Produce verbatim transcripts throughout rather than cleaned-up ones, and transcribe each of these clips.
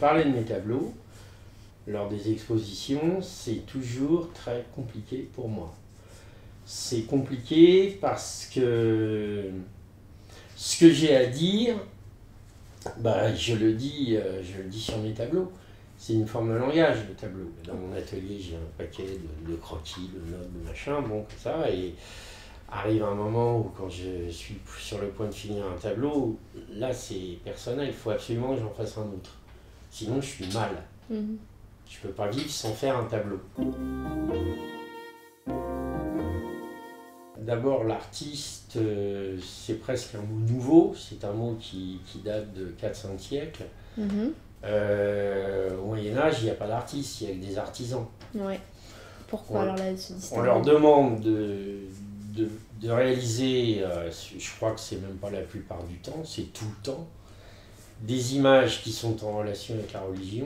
parler de mes tableaux lors des expositions, c'est toujours très compliqué pour moi. C'est compliqué parce que ce que j'ai à dire, bah, je le dis, euh, je le dis sur mes tableaux. C'est une forme de langage, le tableau. Dans mon atelier, j'ai un paquet de, de croquis, de notes, de machin, bon, comme ça, et arrive un moment où quand je suis sur le point de finir un tableau, là c'est personnel, il faut absolument que j'en fasse un autre. Sinon je suis mal. Mmh. Je peux pas vivre sans faire un tableau. D'abord l'artiste, euh, c'est presque un mot nouveau, c'est un mot qui, qui date de quatre cinq siècles. Mmh. Euh, au Moyen-Âge, il n'y a pas d'artistes, il y a que des artisans. Ouais. Pourquoi on, alors là, se on leur demande de, de, de réaliser, euh, je crois que c'est même pas la plupart du temps, c'est tout le temps, des images qui sont en relation avec la religion.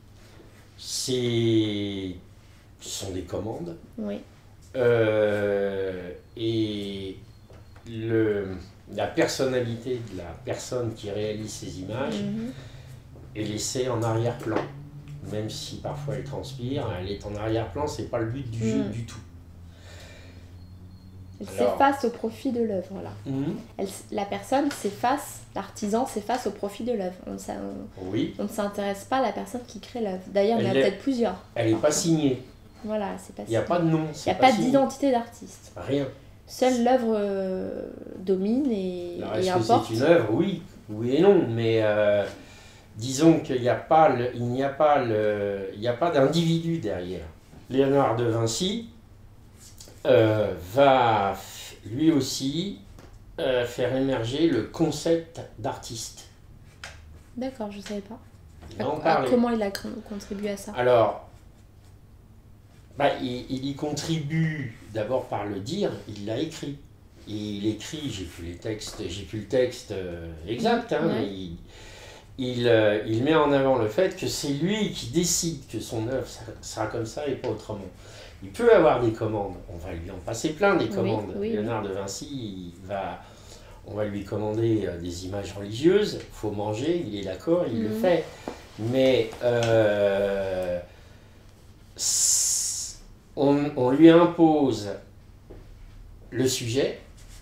C'est, ce sont des commandes. Oui. Euh, et le, la personnalité de la personne qui réalise ces images, mmh. est laissée en arrière-plan. Même si parfois elle transpire, elle est en arrière-plan, c'est pas le but du mmh. jeu du tout. Elle s'efface au profit de l'œuvre, là. Mmh. Elle, la personne s'efface, l'artisan s'efface au profit de l'œuvre. On, on, oui. on ne s'intéresse pas à la personne qui crée l'œuvre. D'ailleurs, il y en a peut-être plusieurs. Elle n'est pas signée. Voilà, c'est pas Il n'y a pas de nom. Il n'y a pas, pas d'identité d'artiste. Rien. Seule l'œuvre euh, domine et, et importe. C'est une œuvre, oui, oui et non, mais euh, disons qu'il n'y a pas le, il n'y a pas le, il n'y a pas d'individu derrière. Léonard de Vinci euh, va lui aussi euh, faire émerger le concept d'artiste. D'accord, je ne savais pas. Il en à, à, comment il a contribué à ça? Alors, bah, il, il y contribue d'abord par le dire, il l'a écrit. Et il écrit, j'ai plus les textes, j'ai plus le texte euh, exact, hein, ouais. mais il, il, euh, il met en avant le fait que c'est lui qui décide que son œuvre sera comme ça et pas autrement. Il peut avoir des commandes, on va lui en passer plein des commandes. Oui, oui, Léonard oui. de Vinci, il va, on va lui commander des images religieuses, il faut manger, il est d'accord, il mmh. le fait. Mais euh, on, on lui impose le sujet,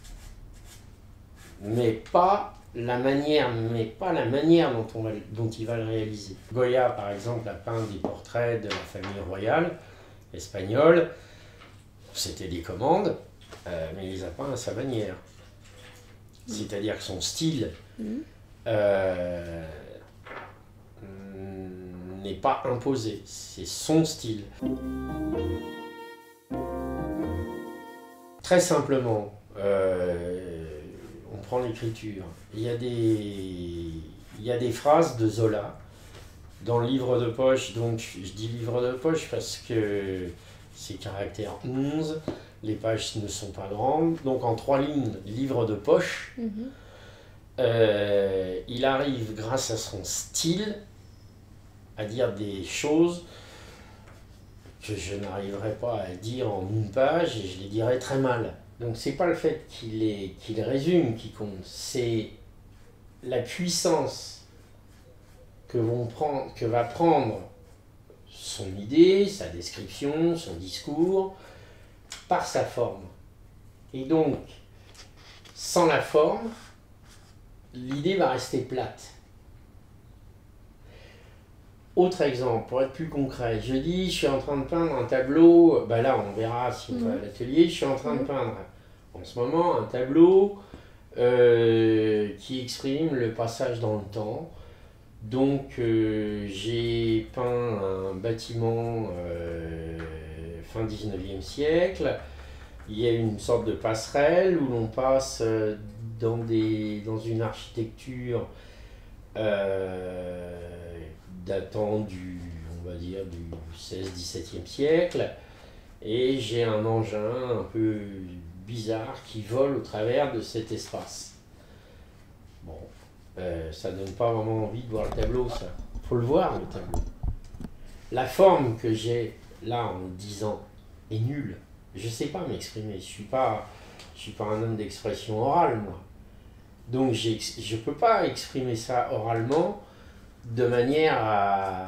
mais pas la manière, mais pas la manière dont, on va, dont il va le réaliser. Goya, par exemple, a peint des portraits de la famille royale espagnole. C'était des commandes, euh, mais il les a peints à sa manière. Mmh. C'est-à-dire que son style mmh. euh, n'est pas imposé, c'est son style. Très simplement, euh, on prend l'écriture. Il y a des, il y a des phrases de Zola dans le livre de poche. Donc je dis livre de poche parce que c'est caractère onze, les pages ne sont pas grandes. Donc en trois lignes, livre de poche. Mm-hmm. euh, il arrive grâce à son style à dire des choses que je n'arriverai pas à dire en une page et je les dirai très mal. Donc c'est pas le fait qu'il les, qu'il résume qui compte, c'est la puissance que, vont prendre, que va prendre son idée, sa description, son discours, par sa forme. Et donc, sans la forme, l'idée va rester plate. Autre exemple, pour être plus concret, je dis, je suis en train de peindre un tableau, ben là on verra si on va à l'atelier, je suis en train de peindre en ce moment un tableau euh, qui exprime le passage dans le temps. Donc euh, j'ai peint un bâtiment euh, fin dix-neuvième siècle, il y a une sorte de passerelle où l'on passe dans, des, dans une architecture euh, datant du, on va dire, du seizième dix-septième siècle, et j'ai un engin un peu bizarre qui vole au travers de cet espace. Bon, euh, ça donne pas vraiment envie de voir le tableau, ça. Faut le voir, le tableau. La forme que j'ai là en le disant est nulle. Je sais pas m'exprimer, je suis pas, je suis pas un homme d'expression orale, moi. Donc je peux pas exprimer ça oralement de manière à,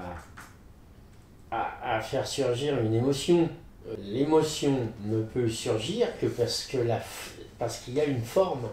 à, à faire surgir une émotion. L'émotion ne peut surgir que parce que la, parce qu'il y a une forme.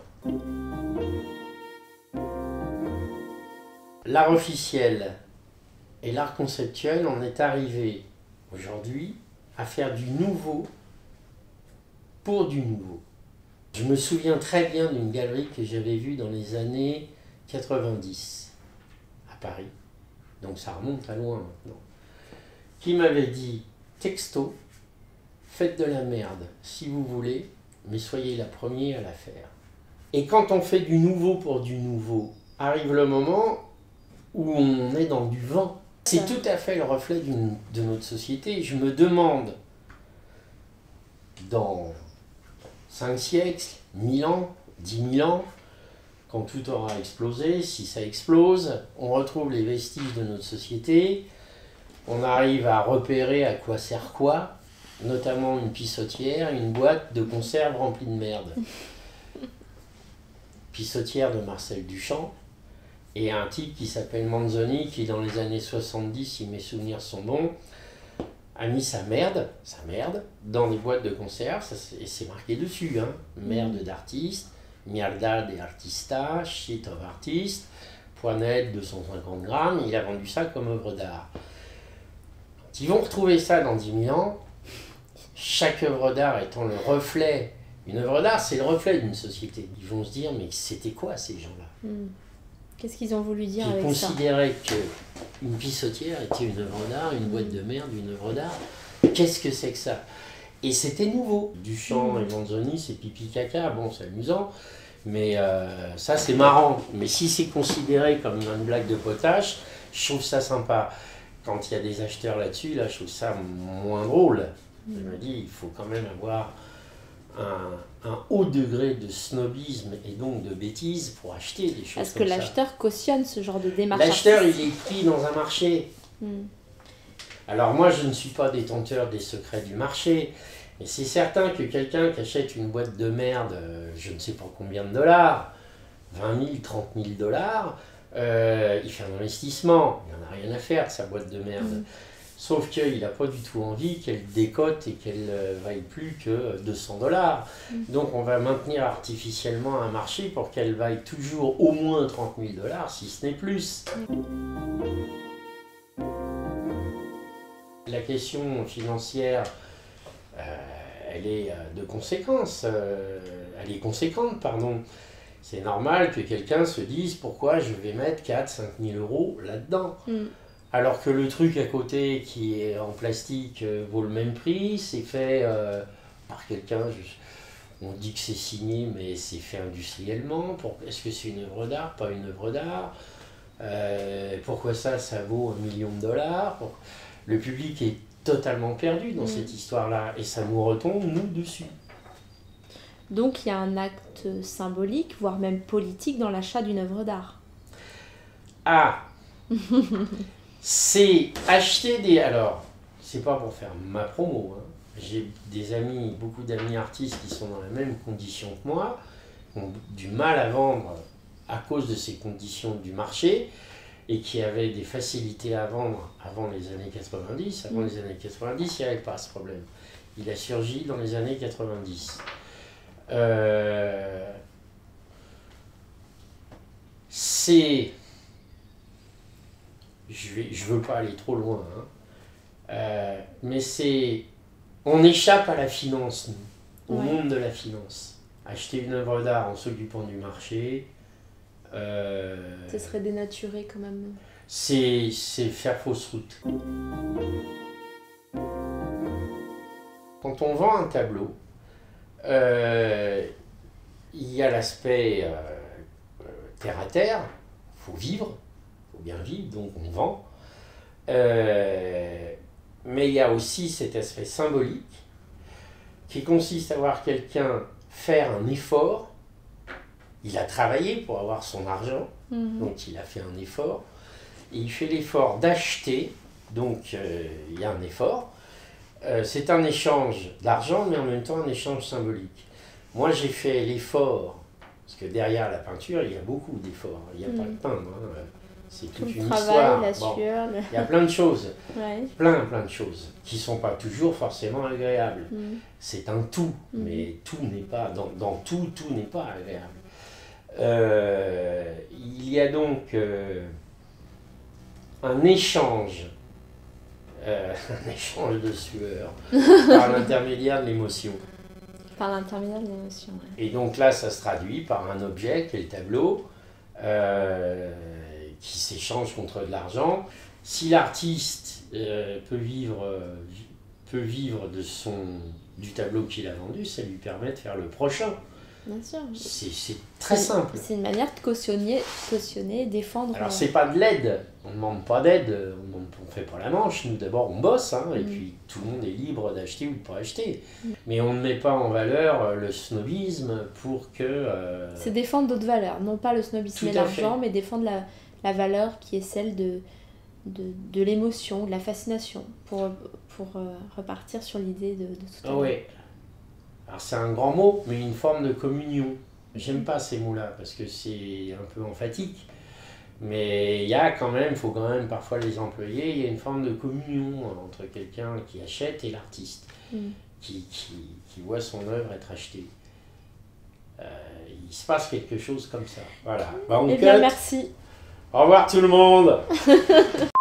L'art officiel et l'art conceptuel, on est arrivé aujourd'hui à faire du nouveau pour du nouveau. Je me souviens très bien d'une galerie que j'avais vue dans les années quatre-vingt-dix à Paris, donc ça remonte à loin maintenant, qui m'avait dit texto, faites de la merde si vous voulez, mais soyez la première à la faire. Et quand on fait du nouveau pour du nouveau, arrive le moment où on est dans du vent. C'est tout à fait le reflet d'une, de notre société. Je me demande, dans cinq siècles, mille ans, dix mille ans, quand tout aura explosé, si ça explose, on retrouve les vestiges de notre société, on arrive à repérer à quoi sert quoi, notamment une pissotière, une boîte de conserve remplie de merde. Pissotière de Marcel Duchamp, et un type qui s'appelle Manzoni, qui dans les années soixante-dix, si mes souvenirs sont bons, a mis sa merde, sa merde, dans les boîtes de conserve, ça, et c'est marqué dessus, hein, merde d'artiste, mierda de artista, shit of artist, poinette deux cent cinquante grammes, il a vendu ça comme œuvre d'art. Quand ils vont retrouver ça dans dix mille ans, chaque œuvre d'art étant le reflet, une œuvre d'art c'est le reflet d'une société, ils vont se dire mais c'était quoi ces gens-là? mm. Qu'est-ce qu'ils ont voulu dire Ils avec ça? Ils considéraient qu'une pissotière était une œuvre d'art, une boîte de merde, une œuvre d'art. Qu'est-ce que c'est que ça? Et c'était nouveau. Duchamp mmh. et Manzoni, c'est pipi caca, bon, c'est amusant, mais euh, ça, c'est marrant. Mais si c'est considéré comme une blague de potache, je trouve ça sympa. Quand il y a des acheteurs là-dessus, là, je trouve ça moins drôle. Mmh. Je me dis, il faut quand même avoir un, un haut degré de snobisme et donc de bêtise pour acheter des choses. Est-ce que comme l'acheteur ça. cautionne ce genre de démarche? L'acheteur, il est pris dans un marché. Mm. Alors moi, je ne suis pas détenteur des secrets du marché, mais c'est certain que quelqu'un qui achète une boîte de merde, euh, je ne sais pas combien de dollars, vingt mille, trente mille dollars, euh, il fait un investissement, il n'en a rien à faire de sa boîte de merde. Mm. Sauf qu'il n'a pas du tout envie qu'elle décote et qu'elle ne vaille plus que deux cents dollars. Mm. Donc on va maintenir artificiellement un marché pour qu'elle vaille toujours au moins trente mille dollars, si ce n'est plus. Mm. La question financière, euh, elle est de conséquence, euh, elle est conséquente, pardon. C'est normal que quelqu'un se dise pourquoi je vais mettre quatre à cinq mille euros là-dedans. Mm. Alors que le truc à côté qui est en plastique euh, vaut le même prix, c'est fait euh, par quelqu'un, on dit que c'est signé, mais c'est fait industriellement. Est-ce que c'est une œuvre d'art, pas une œuvre d'art? euh, Pourquoi ça, ça vaut un million de dollars? Pour... Le public est totalement perdu dans mmh. cette histoire-là, et ça nous retombe, nous, dessus. Donc il y a un acte symbolique, voire même politique, dans l'achat d'une œuvre d'art. Ah C'est acheter des... Alors, c'est pas pour faire ma promo, hein. J'ai des amis, beaucoup d'amis artistes qui sont dans la même condition que moi, qui ont du mal à vendre à cause de ces conditions du marché, et qui avaient des facilités à vendre avant les années quatre-vingt-dix. Avant mmh. les années quatre-vingt-dix, il n'y avait pas ce problème. Il a surgi dans les années quatre-vingt-dix. Euh... C'est... Je ne je veux pas aller trop loin, hein. euh, mais c'est... On échappe à la finance, nous, au ouais. monde de la finance. Acheter une œuvre d'art en s'occupant du marché... Euh, Ce serait dénaturé quand même. C'est, c'est faire fausse route. Quand on vend un tableau, euh, il y a l'aspect euh, terre à terre, il faut vivre, il faut bien vivre, donc on vend. Euh, mais il y a aussi cet aspect symbolique qui consiste à voir quelqu'un faire un effort. Il a travaillé pour avoir son argent, mmh. donc il a fait un effort. Et il fait l'effort d'acheter, donc euh, il y a un effort. Euh, c'est un échange d'argent, mais en même temps un échange symbolique. Moi, j'ai fait l'effort, parce que derrière la peinture, il y a beaucoup d'efforts. Il n'y a mmh. pas de peindre. Hein. C'est Tout toute le une travail, histoire. la Bon, sueur. le- il y a plein de choses, Ouais. plein plein de choses qui ne sont pas toujours forcément agréables. Mm. C'est un tout, Mhm. mais tout n'est pas, dans, dans tout, tout n'est pas agréable. Euh, il y a donc euh, un échange, euh, un échange de sueur par l'intermédiaire de l'émotion. Par l'intermédiaire de l'émotion. Ouais. Et donc là, ça se traduit par un objet qui est le tableau, euh, qui s'échange contre de l'argent. Si l'artiste euh, peut vivre, euh, peut vivre de son, du tableau qu'il a vendu, ça lui permet de faire le prochain. Bien sûr. C'est c'est très C'est- simple. C'est une manière de cautionner, cautionner défendre. Alors euh, c'est pas de l'aide, on ne demande pas d'aide, on ne fait pas la manche, nous d'abord on bosse, hein, et Mm. puis tout le monde est libre d'acheter ou de pas acheter. Mm. Mais on ne met pas en valeur euh, le snobisme pour que... euh, C'est défendre d'autres valeurs, non pas le snobisme Tout et à l'argent, fait. mais défendre la, la valeur qui est celle de, de, de l'émotion, de la fascination, pour, pour euh, repartir sur l'idée de, de tout à Ah l'heure. ouais. Alors c'est un grand mot, mais une forme de communion. J'aime pas ces mots-là parce que c'est un peu emphatique. Mais il y a quand même, il faut quand même parfois les employer, il y a une forme de communion entre quelqu'un qui achète et l'artiste, Mm. qui, qui, qui voit son œuvre être achetée. Euh, il se passe quelque chose comme ça. Voilà. Bah, on Eh bien, cut. merci. Au revoir tout le monde.